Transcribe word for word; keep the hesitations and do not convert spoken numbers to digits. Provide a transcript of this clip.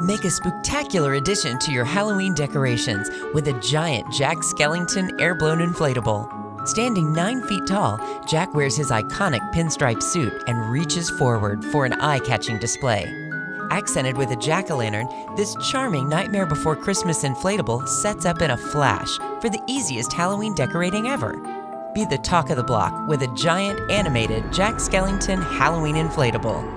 Make a spooktacular addition to your Halloween decorations with a giant Jack Skellington Airblown Inflatable. Standing nine feet tall, Jack wears his iconic pinstripe suit and reaches forward for an eye-catching display. Accented with a jack-o'-lantern, this charming Nightmare Before Christmas inflatable sets up in a flash for the easiest Halloween decorating ever. Be the talk of the block with a giant animated Jack Skellington Halloween inflatable.